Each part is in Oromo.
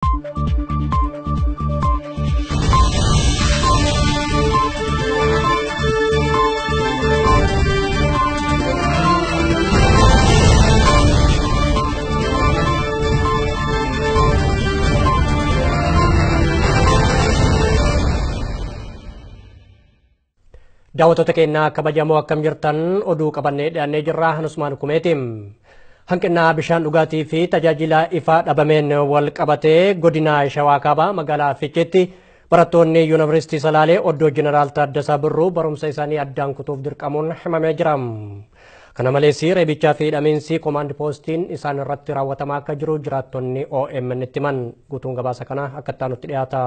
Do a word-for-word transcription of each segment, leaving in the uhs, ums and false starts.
Daawwattoota keenya kabajamoo akkam jirtan oduu qabannee dhiyaannee jirra. Usmaan Kumeetiin hanqina bishaan dhugaatii fi tajaajila ifaa dhabameen wal qabatee godina Shawaa Kaabaa magaalaa Fiicheetti barattoonni yuunivarsiitii Salaalee oddoo Jeneraal Taaddasaa Birruu barumsa isaanii addaan kutuuf dirqamuun himamee jira. Kana malees reebichaa fi hidhamiinsi koomaand poostiin isaan irratti raawwatamaa akka jiru jiraattonni O M N itti himan. Guutuun gabaasa kana akka itti dhiyaata.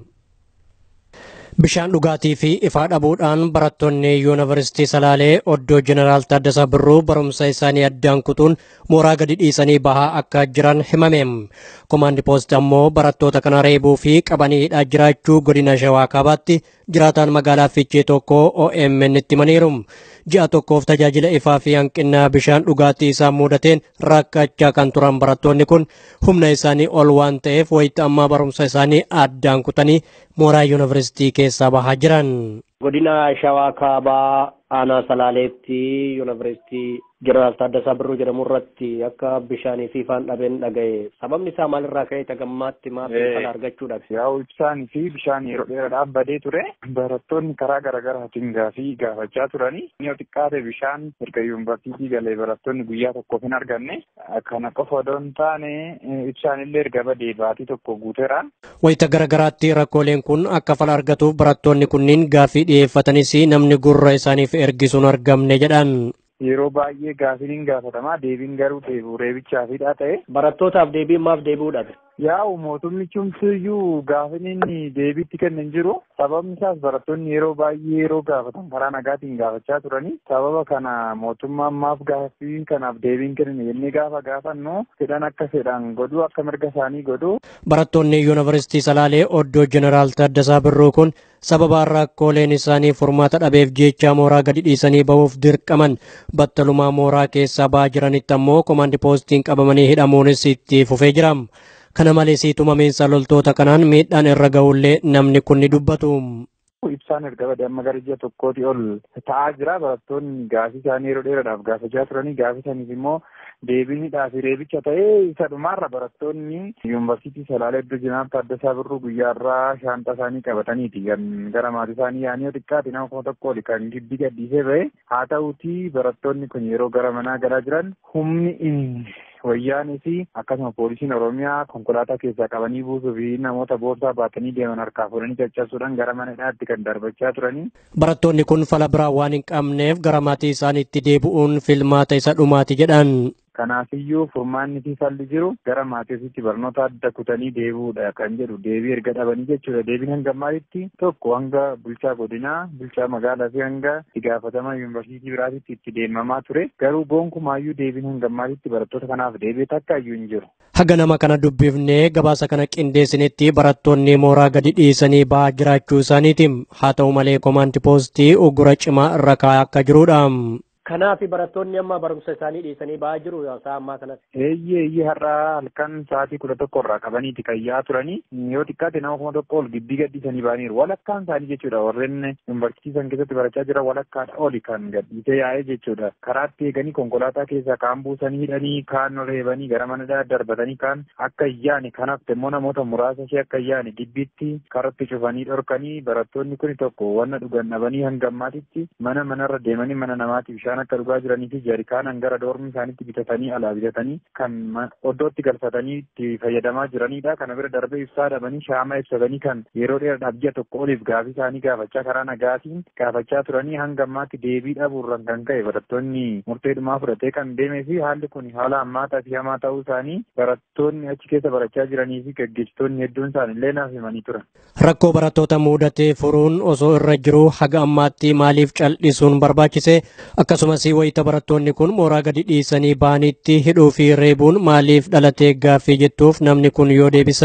Bishaan dhugaatii fi ifaa dhabuudhaan barattoonni yuunivarsiitii Salaalee oddoo Jeneraal Taaddasaa Birruu barumsa isaanii addaan kutuun mooraa gadi dhiisanii bahaa akka jiran himame. Koomaandi poostii ammoo barattoota kana reebuu fi qabanii hidhaa jiraachuu godina Shawaa Kaabaatti jiraataan magaalaa Fiichee tokko O M N itti himaniiru. Ji'a tokkoof tajaajila ifaa fi hanqina bishaan dhugaatii isaan mudateen rakkachaa kan turan barattoonni kun humna isaanii ol waan ta'eef wayita ammaa barumsa isaanii addaan kutanii mooraa yuunivarsiitii keessaa bahaa jiran. Godina Shawaa Kaabaa aanaa Salaaleetti yuunivarsiitii Jeneraal Taaddasaa Birruu jedhamu irratti akka bishaanii fi ifaan dhabeen dhaga'e. Sababni isaa maalirraa ka'e tagammaatti maaf kan argachuudhaaf? Yaa'u ibsaanii fi bishaan yeroo dheeraadhaaf badee ture. Barattoonni karaa garaagaraatiin gaafii gaafachaa turanii. Yoo xiqqaate bishaan erga yuunivarsiitii galee barattoonni guyyaa tokkoof hin arganne. Kana qofa odoo hin taane ibsaan illee erga badee baatii tokko guuteera. Wayita garaagaraatti rakkooleen kun akka fala argatuuf barattoonni kunniin gaafii dhiyeeffatanis namni gurra isaaniif ergisuun argamne jedhan. Yeroo baay'ee gaafiin hin gaafatamaa deebiin garuu deebi'u reebichaa fi ta'e. Barattootaaf deebiin maaf deebi'uudha? Yaa'u mootumni cimsiyyuu gaafiin inni deebiitti kennan jiru. Sababni isaas barattoonni yeroo baay'ee yeroo gaafatan karaa nagaatiin gaafachaa turanii. Sababa kana mootummaan maaf gaafii kanaaf deebiin kennan jennee gaafa gaafannu fedhan akka fedhan godhuu akka mirga isaanii godhuu. Barattoonni yuunivarsiitii Salaalee oddoo Jeneraal Taaddasaa Birruu kun sababa rakkooleen isaanii furmaata dhabeef jecha mooraa gadi dhiisanii bahuuf dirqaman battalumaa mooraa keessaa ba'aa jiranitti ammoo koomaandi poostiin qabamanii hidhamuunis itti fufee jira. Kana malees tumamiinsa loltoota kanaan miidhaan irra ga'ullee namni kun ni dubbatu. Ibsaan erga badee amma gara ji'a tokkooti ol ta'aa jira. Barattoonni gaafii isaanii yeroo dheeraadhaaf gaafachaa turanii gaafii isaaniif immoo deebiinidhaa fi reebicha ta'ee isa dhumaarra barattoonni yuunivarsiitii Salaalee oddoo Jeneraal Taaddasaa Birruu guyyaarraa shaantaa isaanii qabataniiti kan gara maatii isaanii yaa'anii yoo xiqqaate nama kuma tokko oli kan gibbii gadhiisee ba'e. Haa ta'uutii barattoonni kun yeroo gara manaa galaa jiran humni wayyaanii fi akkasuma poolisiin Oromiyaa konkolaataa keessaa qabanii buusuu fi namoota boorsaa baatanii deeman harkaa fuudhanii caccabsuudhaan gara mana hidhaatti kan darbachaa turanii. Barattoonni kun fala biraa waan hin qabneef gara maatii isaaniitti deebi'uun filmaata isa dhumaati jedhan. Kanaafiyyuu furmaanni fi falli jiru gara maatiitti barnoota adda kutanii deebi'uudha kan jedhu deebii erga dhabanii jechuudha. Deebiin hanga maalitti tokko hanga bulchaa godinaa, bulchaa magaalaa fi hanga itti gaafatamaa yuunivarsiitii biraatitti itti deemamaa ture. Garuu gonkumaayyuu deebiin hanga maalitti barattoota kanaaf deebii takka iyyuu hin jiru. Haga nama kana dubbifnee gabaasa kana qindeessinetti barattoonni mooraa gadi dhiisanii ba'aa jiraachuu isaaniitiin haa ta'u malee koomaandi poostii uggura cimaa irra kaa'aa akka jirudha. Kanaaf barattoonni amma barumsa isaanii dhiisanii ba'aa jiru isaa ammaa kanatti. Eeyyee eeyyee har'aa halkan sa'aatii kudha tokko irraa qabaniiti kan yaa'aa turanii yoo xiqqaate nama kuma tokko ol gibbii gadhiisanii ba'aniiru. Walakkaan isaanii jechuudha warreen yuunivarsiitii san keessatti barachaa jiran walakkaadha oli kan gadhiisee yaa'ee jechuudha. Karaatti eeganii konkolaataa keessaa kaan buusanii hidhanii kaan reebanii gara mana darbatanii kaan akka yaa'ani kanaaf immoo namoota muraasa ishee akka yaa'ani gibbiitti karatti cufanii dhorkanii barattoonni kun tokko wanna dhugan dhabanii hanga ammaatitti mana manarra deemanii mana namaatiif bishaan akka dhugaa jiranii fi jarikaanan gara doormi isaaniitti bitatanii alaa bitatanii kan oddootti galfatanii itti fayyadamaa jiranidha. Kana bira darbee ibsaa dhabanii shaama ibsatanii kan yeroo dheeraadhaaf ji'a tokko oliif gaafii isaanii gaafachaa karaa nagaatiin gaafachaa turanii hanga ammaatti deebii dhabuurraan kan ka'e barattoonni murteedhumaa fudhatee kan deemee fi haalli kun haala hammaataa fi hamaa ta'uu isaanii barattoonni achi keessa barachaa jiranii fi gaggeessitoonni hedduun isaanillee naaf himanii turan. Rakkoo barattoota mudatee furuun osoo irra jiru haga ammaatti maaliif cal'isuun barbaachise? Akkasumas wayita barattoonni kun mooraa gadi dhiisanii ba'anitti hidhuu fi reebuun maaliif dhalatee gaaffii jettuuf namni kun yoo deebisan.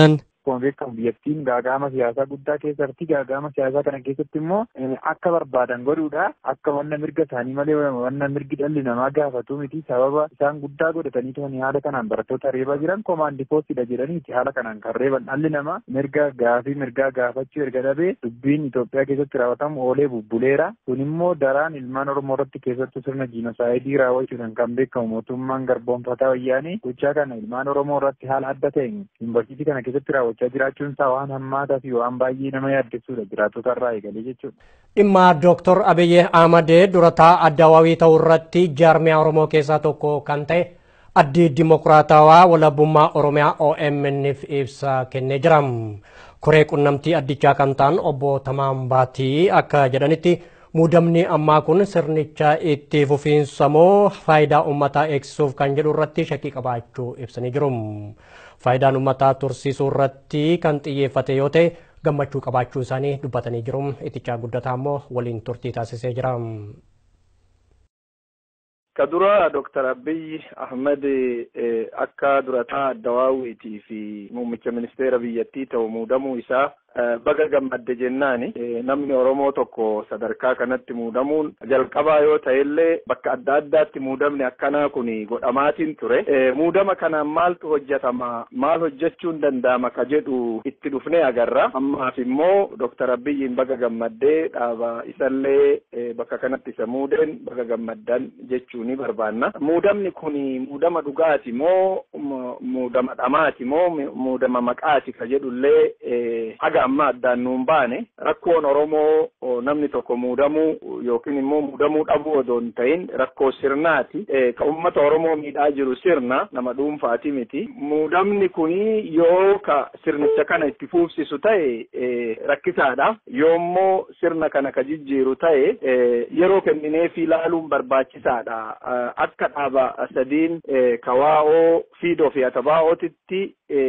akkuma beekamu biyyattiin gaagama siyaasaa guddaa keessatti gaagama siyaasaa kana keessatti immoo akka barbaadan godhuudha akka wanna mirga isaanii malee wanna mirgi dhalli namaa gaafatu miti sababa isaan guddaa godhatanii ta'anii haala kanaan barattoota reebaa jiran komaandi poostidha jedhaniiti haala kanaan kan reeban dhalli namaa mirga gaafii mirgaa gaafachuu erga dhabee dubbiin Itoophiyaa keessatti raawwatamu oolee bubbuleera kun immoo daraan ilmaan Oromoo irratti keessattuu sirna jiinosaayidii raawwachuudhaan kan beekamu mootummaan garboonfataa wayyaanii gochaa kana ilmaan Oromoo irratti haala adda ta'een yuunivarsiitii kana keessatti raawwachaa jiraachuun isaa waan hammaataa fi waan baay'ee nama yaaddessuudha jiraattota irraa eegalee jechuudha. Dhimma Dooktor Abiyyi Ahmad durataa addawaawii ta'uu irratti jaarmiyaa Oromoo keessaa tokko kan ta'e Addi Dimokiraatawaa Walabummaa Oromiyaa O M N'f ibsa kennee jira. Koree qunnamtii addichaa kan ta'an obbo Tamaan Baatii akka jedhanitti muudamni ammaa kun sirnicha itti fufiinsa moo faayidaa uummataa eegsisuuf kan jedhu irratti shakkii qabaachuu ibsanii jiru. Faayidaan uummataa tursiisuu irratti kan xiyyeeffate yoo ta'e gammachuu qabaachuu isaanii dubbatanii jiru. Itichaa guddataa immoo waliin turtii taasisee jira. Kadura Dooktar Abiyyi Ahmad akka durataa addawaawiitii fi muummicha ministeera biyyattii ta'u muudamuu isaa baga gammadde jennaani namni Oromoo tokko sadarkaa kanatti muudamuun jalqabaa yoo ta'ellee bakka adda addaatti muudamni akkanaa kun godhamaatiin ture. Muudama kanaan maaltu hojjetama maal hojjechuun danda'ama ka jedhu itti dhufnee agarra. Ammaaf immoo Dooktar Abiyyiin baga gammaddee dhaaba isallee bakka kanatti isa muudeen baga gammaddan jechuun ni barbaanna. Muudamni kun muudama dhugaati moo muudama dhamaati moo muudama maqaati ka jedhullee aga amma addaan nuun baane rakkoon Oromoo namni tokko muudamuu yookiin immoo muudamuu dhabuu odoo hin ta'in rakkoo sirnaati. Ka uummata Oromoo miidhaa jiru sirna nama dhuunfaati miti. Muudamni kun yoo ka sirnicha kana itti fuufsisu ta'e rakkisaadha. Yoommoo sirna kana ka jijjiiru ta'e yeroo kennineef ilaaluun barbaachisaadha. Akka dhaaba sadiin kawaa'oo fiidoo fi atabaa'ootitti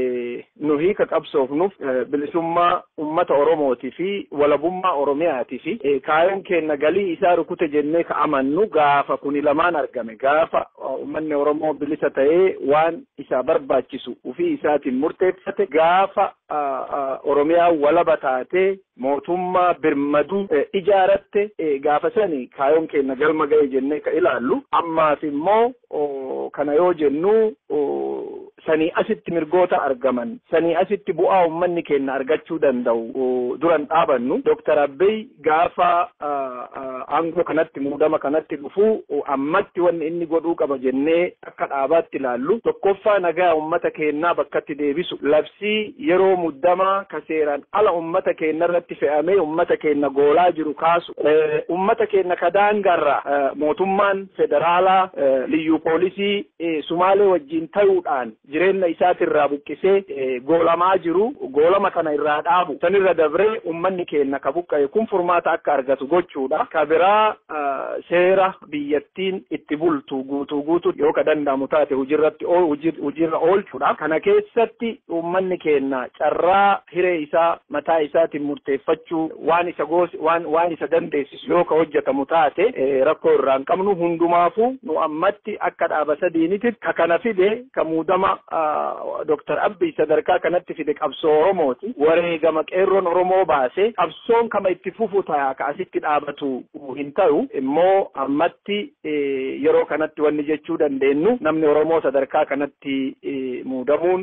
nuhi ka qabsoofnuuf bilisummaa ummata Oromooti fi walabummaa Oromiyaati fi kaayoon keenya galii isaa rukute jennee ka amannu gaafa kuni lamaan argame gaafa ummanni Oromoo bilisa ta'ee waan isaa barbaachisu ufii isaatiin murteeffate gaafa Oromiyaa walaba taatee mootummaa birmaduu ijaaratte gaafa sani kaayoon keenya galma ga'e jennee ka ilaallu ammaaf immoo kana yoo jennu sanii asitti mirgoota argaman sanii asitti bu'aa ummanni keenya argachuu danda'u duran dhaabannu Dooktar Abiyyi gaafa aangoo kanatti muudama kanatti dhufu ammatti wanni inni godhuu qaba jennee akka dhaabaatti ilaallu tokkoffaa nagaa ummata keenyaa bakkatti deebisu labsii yeroo muddamaa ka seeraan ala ummata keenya irratti fe'amee ummata keenya goolaa jiru kaasu ummata keenya ka daangarra mootummaan federaalaa liyyuu poolisii Sumaalee wajjin ta'uudhaan jireenya isaatirraa buqqisee goolamaa jiru goolama kana irraa dhaabu sanirra dabree ummanni keenya ka buqqa'e kun furmaata akka argatu gochuudha. Ka biraa seera biyyattiin itti bultu guutuu guutuu yoo ka danda'amu taate hujirratti hujirra oolchuudha. Kana keessatti ummanni keenya carraa hiree isaa mataa isaatiin murteeffachuu waan isa goos waan waan isa dandeessisu yoo ka hojjetamu taate rakkoo irraa hin qabnu hundumaafuu nu ammatti akka dhaaba sadiinitti ka kana fide ka muudama Dooktar Abiyyi sadarkaa kanatti fide qabsoo Oromooti. Wareegama qeerroon Oromoo baase qabsoon kama itti fufu ta'a ka asitti dhaabatu hin ta'u immoo ammatti yeroo kanatti wanni jechuu dandeenyu namni Oromoo sadarkaa kanatti muudamuun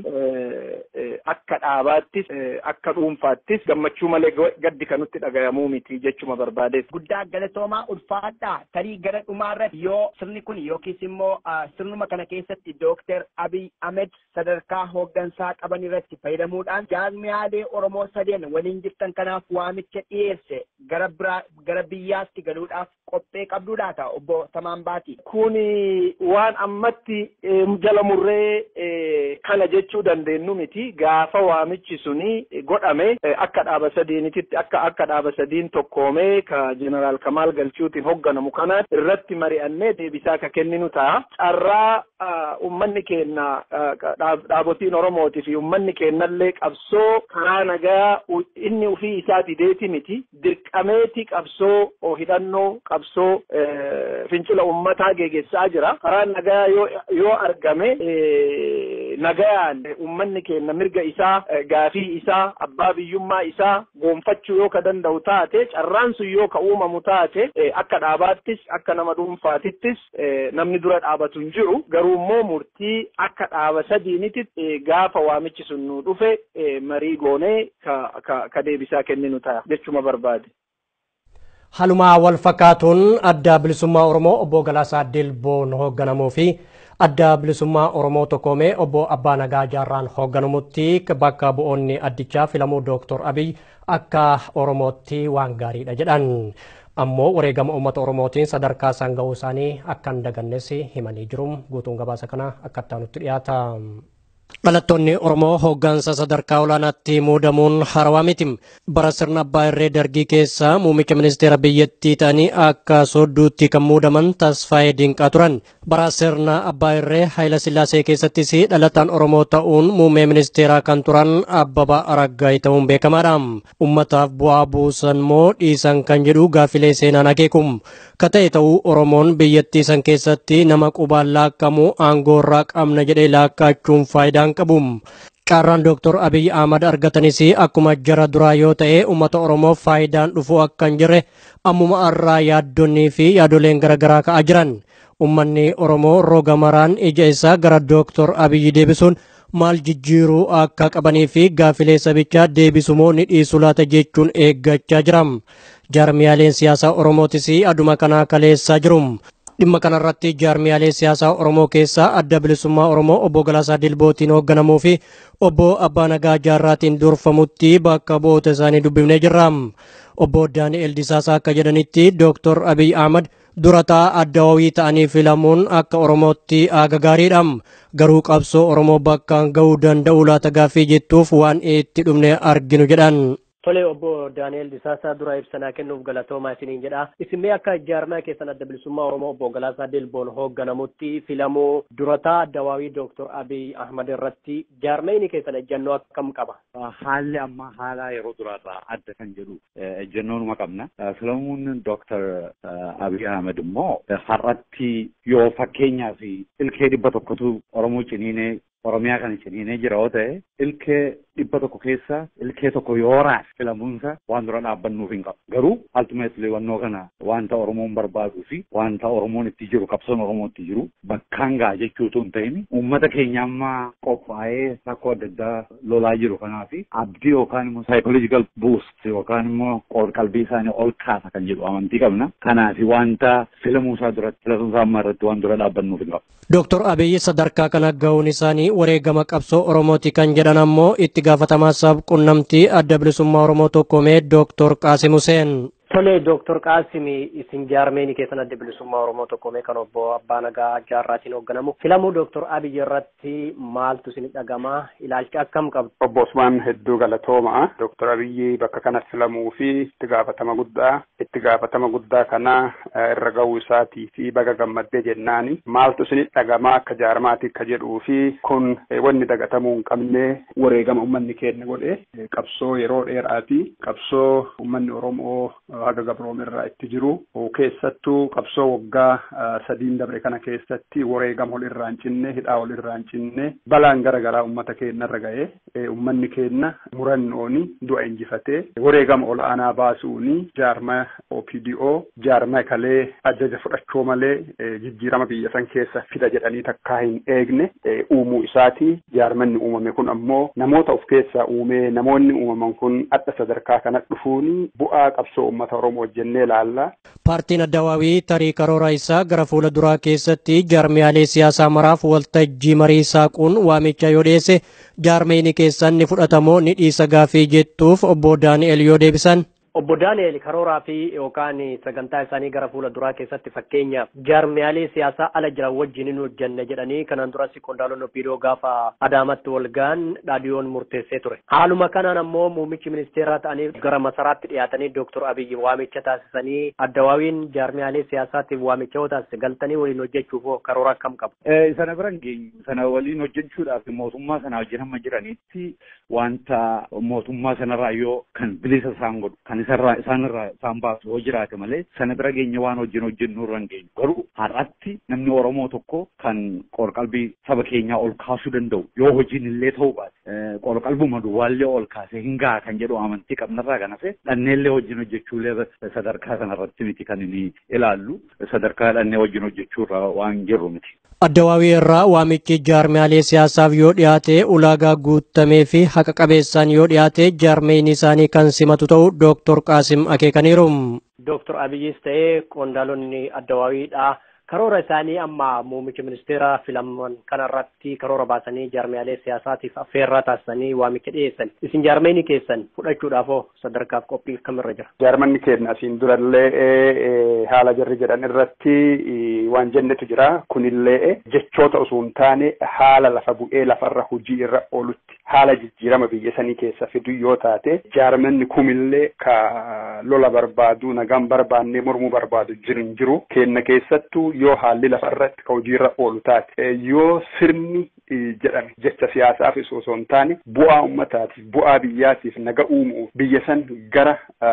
akka dhaabaattis akka dhuunfaattis gammachuu malee gaddi kanutti dhagayamuu miti jechuma barbaadeef. Guddaa galatoomaa ulfaadhaa tarii gara dhumaarratti yoo sirni kun yookiis immoo sirnuma kana keessatti Dooktar Abiyyi Ahmed sadarkaa hooggansaa qaban irratti fayyadamuudhaan jaarmiyaalee Oromoo sadeen waliin jirtan kanaaf waamicha dhiyeesse gara biraa gara biyyaatti galuudhaaf qophee qabduudhaa ta'a obbo Tamaan Baatii. Kuni waan ammatti jala murree kana jechuu dandeenyu miti gaafa waamichi suni godhame akka dhaaba sadiinitti akka akka dhaaba sadiin tokkoomee ka Jeneraal Kamaal Galchuutiin hoogganamu kana irratti mari'annee deebisaa ka kenninu ta'a. Carraa ummanni keenya dhaabotiin Oromooti fi ummanni keenyallee qabsoo karaa nagaa inni ufii isaati deeti miti dirqameeti qabsoo hidhannoo qabsoo fincila ummataa geggeessaa jira. Karaa nagaa yoo yoo argame nagayaan uummanni keenya mirga isaa gaafii isaa abbaa biyyummaa isaa goonfachuu yoo ka danda'u taate carraan sun yoo ka uumamu taate akka dhaabaattis akka nama dhuunfaatittis namni dura dhaabatu hin jiru garuu immoo murtii akka dhaaba sadiinitti gaafa waamichi sun nu dhufe marii goonee ka ka deebisaa kenninu ta'a jechuma barbaade. Halumaa wal fakkaatuun adda bilisummaa Oromoo obbo Galaasaa Dilboon hoogganamuu fi adda bilisummaa Oromoo tokkoomee obbo Abbaa Nagaa Jaarraan hoogganamutti bakka bu'oonni addichaa filamuu Dooktor Abiy akka Oromootti waan gaariidha jedhan. Ammoo wareegama uummata Oromootiin sadarkaa isaan ga'uu isaanii akka hin dagannes himanii jiru. Guutuun gabaasa kana akka itti dhiyaata. Dhalattoonni Oromoo hooggansa sadarkaa olaanaatti muudamuun haarawaa miti. Bara sirna Abbaa Irree Dargii keessa muummicha ministeera biyyattii ta'anii akka soodduutti kan muudaman Tasfaayee Dinqaa turan. Bara sirna Abbaa Irree Haayila Sillaasee keessattis dhalataan Oromoo ta'uun muummee ministeeraa kan turan Abbabaa Araggaay ta'uun beekamaadha. Uummataaf bu'aa buusan moo dhiisan kan jedhu gaafilee seenaan akeekum. Ka ta'e ta'uu Oromoon biyyattii san keessatti nama qubaan laakkamu aangoo irraa qabna jedhee laakkaachuun faayidaan qabu. Carraan Dooktor Abiy Ahmad argatanis akkuma jara duraa yoo ta'e uummata Oromoof faayidaan dhufu akka hin jirre ammuma irraa yaaddonnii fi yaadoleen garaagaraa ka'aa jiran. Uummanni Oromoo roga maraan ija isaa gara Dooktor Abiy deebisuun maal jijjiiruu akka qabanii fi gaafilee sabichaa deebisumoo ni dhiisu laata jechuun eeggachaa jiram. Jaarmiyaaleen siyaasaa Oromootis aduma kanaa kaleessaa jiru. Dhimma kanarratti jaarmiyaalee siyaasaa Oromoo keessaa adda bilisummaa Oromoo obbo Galaasaa Dilbootiin hoogganamuu fi obbo Abbaa Nagaa Jaarraatiin durfamutti bakka bu'oota isaanii dubbifnee jirra. Obbo Daani'el Disaasaa akka jedhanitti Dooktor Abiy Ahmad durataa addawaawii ta'anii filamuun akka Oromootti aaga gaariidha. Garuu qabsoo Oromoo bakkaan ga'uu danda'u laata gaaffii jettuuf waan itti dhumne arginu jedhan. Tole obbo Daani'el Disaasaa dura ibsanaa kennuuf galatoomaa isiniin jedha. Isinmee akka jaarmaa keessan adda bilisummaa Oromoo obbo Galaasaa Dilboon hoogganamutti filamuu durataa addawaawii Dooktor Abiy Ahmad irratti jaarmayni keessan ejjennoo akkam qaba? Haalli amma haala yeroo duraarraa adda kan jedhu ejjennoonuma qabna. Filamuun Dooktor Abiy Ahmad immoo har'atti yoo fakkeenyaaf ilkee dhibba tokkotu Oromoo ciniinee Oromiyaa kana ciniinee jira yoo ta'e ilkee dhibba tokko keessa ilkee tokko yoo raas filamuunsa waan dura dhaabbannuuf hin qabu. Garuu ultimately wannoo kana wanta Oromoon barbaaduu fi wanta Oromoon itti jiru qabsoon Oromoo itti jiru bakkaan ga'a jechuutu hin ta'in uummata keenya amma qophaa'ee rakkoo adda addaa lolaa jiru kanaaf abdii yookaan immoo psychological boost yookaan immoo qalbii isaanii ol kaasa kan jedhu amantii qabna. Kanaaf wanta filamuusaa duratti filatuunsaa amma irratti waan dura dhaabbannuuf hin qabu. Dooktor Abiy sadarkaa kana ga'uun isaanii wareegama qabsoo Oromooti kan jedhan ammoo itti gaafatamaa sab qunnamtii adda bilisummaa Oromoo tokkoomee Dooktor Qaasim Huseen. Tole Dooktor Qaasim isin jaarmeeni keessan adda bilisummaa Oromoo tokkoomee kan obbo Abbaa Nagaa Jaarraatiin hoogganamu filamuu Dooktor Abiy irratti maaltu isin dhagama ilaalcha akkam qabdu? Obbo Usmaan hedduu galatooma. Dooktor Abiy bakka kanatti filamuu fi itti gaafatama guddaa itti gaafatama guddaa kana irra ga'uu isaatii fi baga gammaddee jennaani maaltu isin dhagama akka jaarmaatti akka jedhuu fi kun wanni dagatamuu hin qabne wareegama uummanni keenya godhe qabsoo yeroo dheeraati qabsoo uummanni Oromoo haga gabroom irraa itti jiru keessattuu qabsoo waggaa sadiin dabre kana keessatti wareegama ol irraa hin cinne hidhaa ol irraa hin cinne balaan garagaraa uummata keenya irra ga'e uummanni keenya murannooni du'a injifatee wareegama ol aanaa baasuuni jaarma O P D O jaarma kalee ajaja fudhachuu malee jijjiirama biyya san keessa fida jedhanii takkaa hin eegne uumuu isaati. Jaarmanni uumame kun ammoo namoota of keessaa uumee namoonni uumaman kun adda sadarkaa kana dhufuuni bu'aa qabsoo uummata Oromoo jennee ilaalla. Paartiin Addawaawii tarii karoora isaa gara fuula duraa keessatti jaarmiyaalee siyaasaa maraaf waltajjii marii saaquun waamicha yoo dhiyeesse jaarmeyni keessan ni fudhatamoo ni dhiisa gaafii jettuuf obbo Daani'el yoo deebisan. Obbo Daani'el karooraa fi yookaan sagantaa isaanii gara fuula duraa keessatti fakkeenya jaarmiyaalee siyaasaa ala jiran wajjin hin hojjenne jedhanii kanaan duratti qondaalonni O P D O gaafa Adaamatti walgaan dhaadiyoon murteessee ture. Haaluma kanaan ammoo muummichi ministeeraa ta'anii gara masaraatti dhiyaatanii Dooktor Abiy waamicha taasisanii Addawaawiin jaarmiyaalee siyaasaatiif waamicha yoo taasise galtanii waliin hojjechuuf karoora akkam qabu? Sana biran geenyu sana waliin hojjechuudhaaf mootummaa sana wajjin hamma jiranitti wanta mootummaa sanarraa yoo kan bilisa isaan godhu kan isarraa isaanirraa isaan baasu hoo jiraate malee sana bira geenye waan hojjennu hojjennu irra hin geenyu. Garuu har'atti namni Oromoo tokko kan qorqalbii saba keenyaa ol kaasuu danda'u yoo hojiin illee ta'uu baate qorqalbuma duwwaallee ol kaasee hin ga'a kan jedhu amantii qabnarraa kan hafe dhanneellee hojiin hojjechuullee sadarkaa kanarratti miti kan inni ilaallu sadarkaa dhannee hojiin hojjechuurraa waan jirru miti. Addawaawii irraa waamichi jaarmiyaalee siyaasaaf yoo dhiyaate ulaagaa guutamee fi haqa qabeessaan yoo dhiyaate jaarmeen isaanii kan simatu ta'u Dooktor Qaasim akeekaniiru. Dooktor Abiyyis ta'ee qondaalonni Addawaawiidha. Karoora isaanii amma muummicha ministeera filaman kanarratti karoora baasanii jaarmiyaalee siyaasaatiif affeerraa taasisanii waamicha dhiyeessan. Isin jaarmeenii keessan fudhachuudhaafoo sadarkaaf qophii kamirra jira? Jaarmanni keenya asiin durallee haala jarri jedhan irratti waan jennetu jira. Kunillee jechoota osoo hin taane haala lafa bu'ee lafarra hojii irra oolutti haala jijjiirama biyya sanii keessa fidu yoo taate jaarmanni kumillee ka lola barbaadu nagaan barbaannee mormuu barbaadu jirin jiru kenna keessattuu yoo haalli lafarratti ka hojiirra oolu taate yoo sirni jedhame jecha siyaasaaf osoo hin taane bu'aa ummataatiif bu'aa biyyaatiif naga uumuuf biyya san gara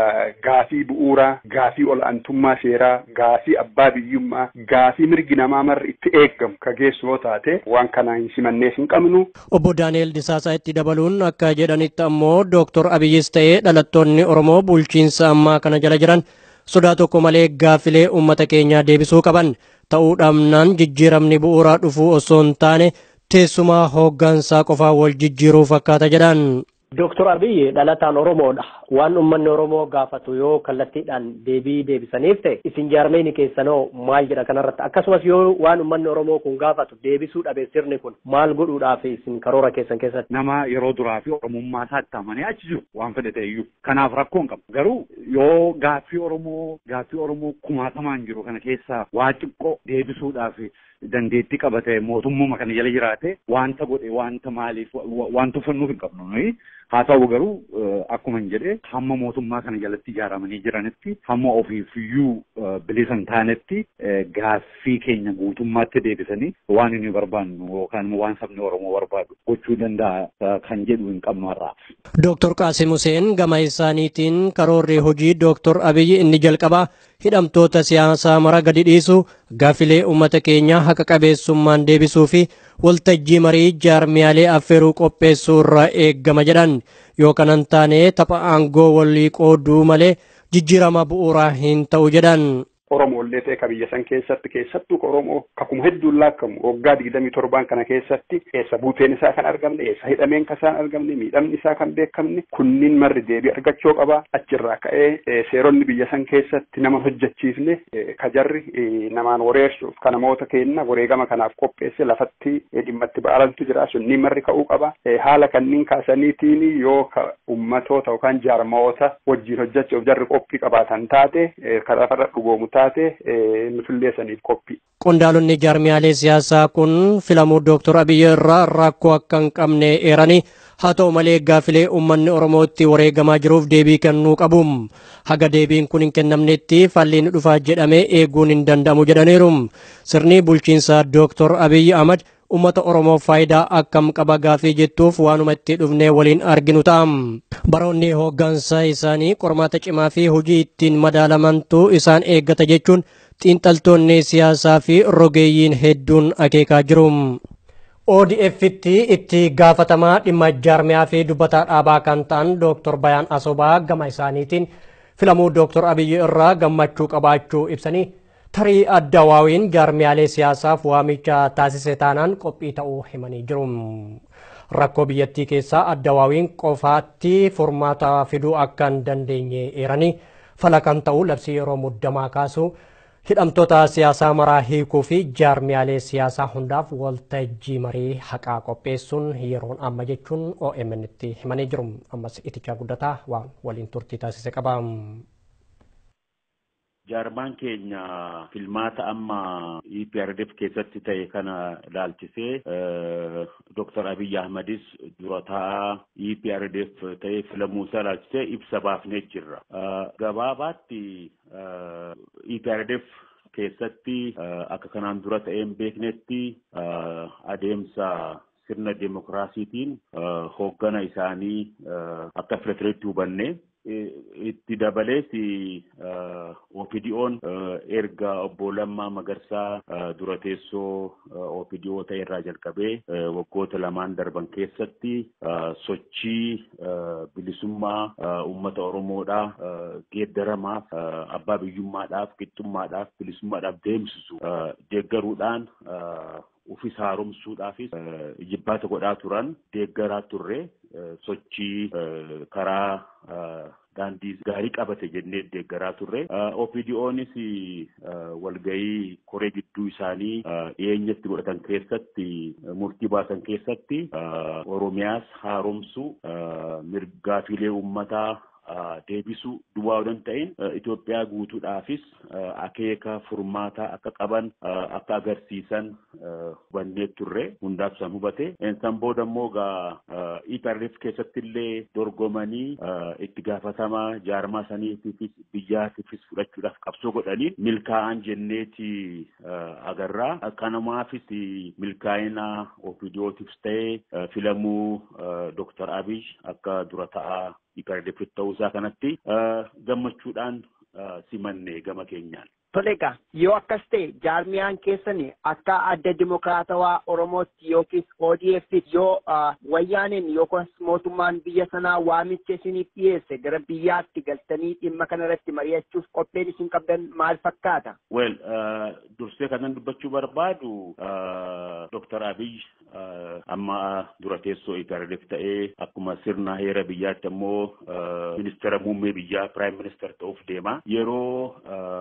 gaafii bu'uuraa gaafii ol'aantummaa seeraa gaafii abbaa biyyummaa gaafii mirgi namaa marri itti eeggamu ka geessu yoo taate waan kanaan hin simanneef hin qabnu. Obbo Daani'el Disaasaa itti dabaluun akka jedhanitti ammoo Dooktor Abiyyis ta'ee dhalattoonni Oromoo bulchiinsa ammaa kana jala jiran sodaa tokko malee gaafilee uummata keenyaa deebisuu qaban ta'uu dhabnaan jijjiiramni bu'uuraa dhufuu osoo hin taane teessumaa hooggansaa qofaa wal jijjiiruu fakkaata jedhan. Dooktor Abiyyi dhalataan Oromoodha. Waan uummanni Oromoo gaafatu yoo kallattiidhaan deebii deebisaniif ta'e isin jaarmeenii keessanoo maal jedha kanarratti akkasumas yoo waan uummanni Oromoo kun gaafatu deebisuu dhabe sirni kun maal godhuudhaaf isin karoora keessan keessatti? Nama yeroo duraa fi Oromummaa isaatti amanee achi jiru waan fedhe ta'eyyuu kanaaf rakkoo hin qabu. Garuu yoo gaaffii Oromoo gaaffii Oromoo kumaatamaan jiru kana keessaa waa xiqqoo deebisuudhaaf dandeettii qabate mootummaa kana jala jiraate wanta godhe wanta maaliif wanta uffannuuf hin qabnu nuyi haa ta'u garuu akkuma hin jedhe hamma mootummaa kana jalatti ijaaramanii jiranitti hamma ofiifiyyuu bilisa hin taanetti gaaffii keenya guutummaatti deebisanii waan inni barbaannu yookaan waan sabni Oromoo barbaadu gochuu danda'a kan jedhu hin qabnu har'aa. Dooktor Qaasim Huseen gama isaaniitiin karoorri hojii Dooktor Abiyyi inni jalqabaa hidhamtoota siyaasaa mara gadi dhiisu gaafilee uummata keenyaa haqa qabeessummaan deebisuu fi waltajjii marii jaarmiyaalee affeeruu qopheessuu irraa eeggama jedhan yoo kanan taane tapha aangoo walii qooduu malee jijjiirama bu'uuraa hin ta'u jedhan. Oromoollee ta'e ka biyya san keessatti keessattuu Oromoo kakuma hedduun laakkamu waggaa digdamii torbaan kana keessatti eessa buuteen isaa kan argamne eessa hidhameen kasaan argamne miidhamni isaa kan beekamne kunniin marri deebii argachuu qaba achirraa ka'ee seeronni biyya san keessatti nama hojjechiifne ka jarri namaan wareersuuf ka namoota kenna wareegama kanaaf qopheesse lafatti dhimmatti ba'alantu jira sunniin marri ka'uu qaba haala kanniin kaasaniitiin yoo ka ummatoota yookaan jaarmayoota wajjin hojjechuuf jarri qophii qabaatan taate ka lafarra dhugoomu taate nufilleessaniif qophii. Qondaalonni jaarmiyaalee siyaasaa kun filamuu Dooktor Abiyyi irraa rakkoo akka hin qabne eeranii haa ta'u malee gaafilee uummanni Oromootti wareegamaa jiruuf deebii kennuu qabu. Haga deebiin kun hin kennamnetti falliin dhufaa jedhamee eeguun hin danda'amu jedhaniiru. Sirni bulchiinsaa Dooktor Abiyyi Ahmad ummata Oromoo faayidaa akkam qaba gaafii jettuuf waanuma itti dhufnee waliin arginu ta'a. Baroonni hooggansa isaanii qormaata cimaa fi hojii ittiin madaalamantu isaan eeggata jechuun xiinxaltoonni siyaasaa fi rogeeyyiin hedduun akeekaa jiru. O D F-tti itti gaafatamaa dhimma jaarmiyaa fi dubbataa dhaabaa kan ta'an Dooktor Bayaan Asobaa gama isaaniitiin filamuu Dooktor Abiyyi irraa gammachuu qabaachuu ibsanii tarii Addawaawiin jaarmiyaalee siyaasaaf waamicha taasise taanaan qophii ta'uu himanii jiru. Rakkoo biyyattii keessaa Addawaawiin qofaatti furmaata fiduu akka hin dandeenye eeranii fala kan ta'u labsii yeroo muddamaa kaasu hidhamtoota siyaasaa maraa hiikuu fi jaarmiyaalee siyaasaa hundaaf waltajjii marii haqaa qopheessuun yeroon amma jechuun O M N tti himanii jiru. Ammas itichaa guddataa waan waliin turtii taasise qaba. Jaarmaan keenya filmaata amma E P R D F keessatti ta'e kana ilaalchisee Dooktor Abiyyi Ahmadis durataa E P R D F ta'e filamuu isaa ilaalchisee ibsa baafnee jirra. Gabaabaatti E P R D F keessatti akka kanaan dura ta'een beeknetti adeemsa sirna demokiraasiitiin hooggana isaanii akka filatanitti hubanne. Itti dabalees O P D O'n erga obbo Lammaa Magarsaa dura teessoo O P D O ta'e irraa jalqabee waggoota lamaan darban keessatti sochii bilisummaa uummata Oromoodhaa geeddaramaaf abbaa biyyummaadhaaf qixxummaadhaaf bilisummaadhaaf deemsisu deeggaruudhaan ufis haaromsuudhaafis jibbaata godhaa turan deeggaraa turre sochii karaa daandii gaarii qabate jennee deeggaraa turre. O P D O'nis walgahii koree gidduu isaanii dhiyeenyatti godhatan keessatti murtii baasan keessatti Oromiyaas haaromsuu mirgaafilee uummataa deebisuu duwwaa odoo hin ta'in Itoophiyaa guutuudhaafis akeeka furmaataa akka qaban akka agarsiisan hubannee turre hundaaf san hubate. San booda immoo gaa E P R D F keessatti illee dorgomanii itti gaafatamaa jaarmaa saniitiifis biyyaatiifis fudhachuudhaaf qabsoo godhanii milkaa'an jenneeti agarraa. Kanamaafis milkaa'ina O P D O'tiifis ta'ee filamuu Doktor Abiy akka dura ta'aa E P R D F ta'uusaa kanatti gammachuudhaan simanne gama keenyaan. Tolega, yoo akkas ta'e jaarmiyaan keessanii akka adda dimokiraatawaa Oromootti yookiis O D F yoo wayyaaneen yookaan mootummaan biyya sanaa waamicha isiniif dhiyeesse gara biyyaatti galtanii dhimma kanarratti mari'achuuf qophiin isin qabdan maal fakkaata? Well, dursee kanan dubbachuu barbaadu Doktor Abiy amma dura teessoo E P R D F ta'ee akkuma sirna heera biyyaatti ammoo ministeera muummee biyyaa Prime Minister ta'uuf deema. Yeroo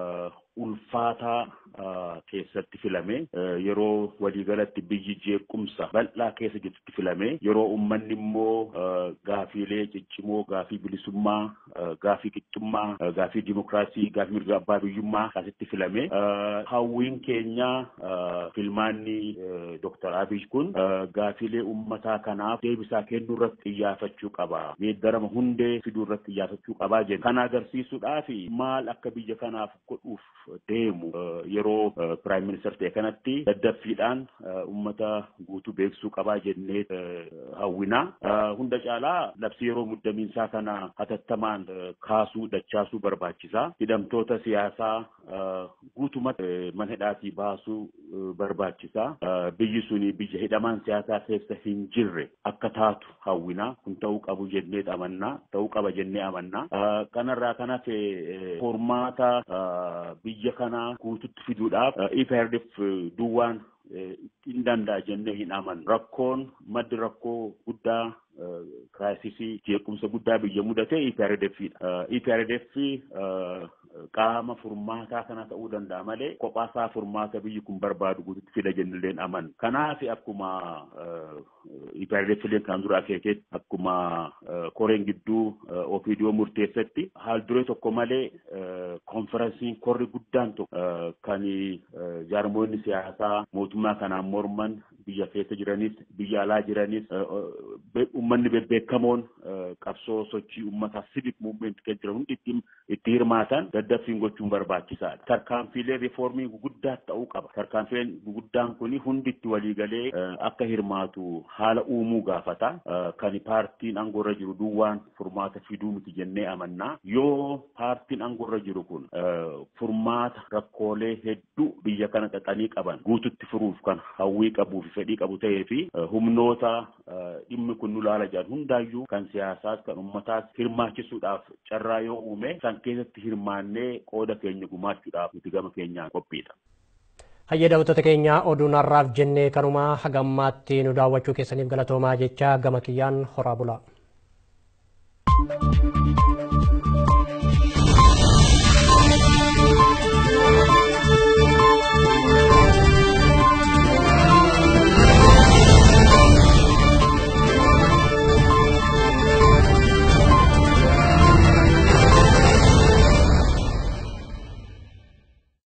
ulfaataa keessatti filame yeroo waliigalatti biyyi jeequmsa bal'aa keessa jirtutti filame yeroo ummanni immoo gaafiilee ciccimoo gaafii bilisummaa gaafii qixxummaa gaafii dimokiraasii gaafii mirga abbaa biyyummaa kaasitti filame hawwiin keenya filmaanni Doktor Abiy kun gaafiilee ummataa kanaaf deebisaa kennuu irratti xiyyaafachuu qaba geeddarama hundee fiduu irratti xiyyaafachuu qabaa jenna. Kana agarsiisuudhaaf maal akka biyya kanaaf godhuuf deemu yeroo Prime Minister ta'e kanatti daddaffiidhaan ummata guutuu beeksisuu qabaa jennee hawwina. Hunda caalaa labsii yeroo muddamiinsaa kana hatattamaan kaasuu dachaasuu barbaachisa. Hidhamtoota siyaasaa guutumatti mana hidhaatii baasuu barbaachisa. Biyyi suni biyya hidhamaan siyaasaa keessa hin jirre akka taatu hawwina. Kun ta'uu qabu jennee amanna. Ta'uu qaba jennee amanna. Kanarraa kan hafe formaata biyya kana guututti fiduudhaaf E P R D F duwwaan ittiin danda'a jennee hin amannu. Rakkoon maddi rakkoo guddaa kiraayisisii jeequmsa guddaa biyya mudate E P R D F'dha. E P R D F qaama furmaataa kana ta'uu danda'a malee kophaasaa furmaata biyyi kun barbaadu guututti fida jennee amanna. Kanaaf akkuma E P R D F illee kan dura akeeketti akkuma koreen gidduu O P D O murteessatti haal duree tokko malee konferensiin korri guddaan tokko kan jaarmoonni siyaasaa mootummaa kanaan morman biyya keessa jiranis biyya alaa jiranis ummanni bebbeekamoon qabsoo sochii uummataa civic movement kan jiran hundi itti hirmaatan daddaffiin gochuun barbaachisaadha. Tarkaanfiilee riifoormii guguddaa ta'uu qaba. Tarkaanfiileen guguddaan kun hundi itti waliigalee akka hirmaatu haala uumuu gaafata. Kan paartiin aangoorra jiru duwwaan furmaata fiduu miti jennee amanna. Yoo paartiin aangoorra jiru kun furmaata rakkoolee hedduu biyya kana xaxanii qaban guututti furuuf kan hawwii qabuu fi fedhii qabu ta'ee fi humnoota dhimmi kun nu laala jedhan hundaayyuu kan siyaasaas kan uummataas hirmaachisuudhaaf carraa yoo uume san keessatti hirmaannee qooda keenya gumaachuudhaaf nuti gama keenyaan qophiidha. Hayyee daawwattoota keenya oduun har'aaf jennee kanuma hagammaatti nu daawwachuu keessaniif galatoomaa jecha gama kiyyaan horaa bulaa.